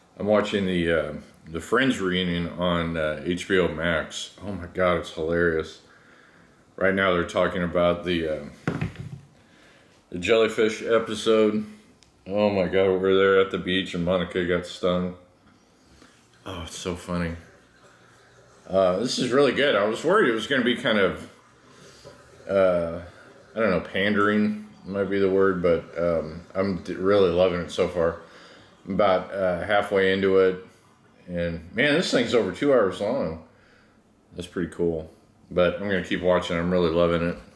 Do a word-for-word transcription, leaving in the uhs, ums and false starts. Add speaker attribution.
Speaker 1: I'm watching the uh, the Friends reunion on uh, H B O Max. Oh my god, it's hilarious. Right now they're talking about the uh, the jellyfish episode. Oh my god, we're there at the beach and Monica got stung. Oh, it's so funny. Uh, this is really good. I was worried it was going to be kind of, uh, I don't know, pandering might be the word, but um, I'm d- really loving it so far. I'm about uh, halfway into it, and man, this thing's over two hours long. That's pretty cool. But I'm going to keep watching. I'm really loving it.